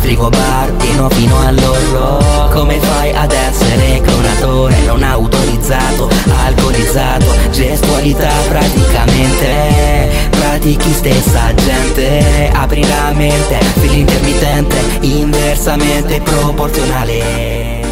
frigobar pieno fino all'orlo. Come fai ad essere clonatore non autorizzato, alcolizzato, gestualità praticamente pratichi stessa gente. Apri la mente, filo intermittente, inversamente proporzionale.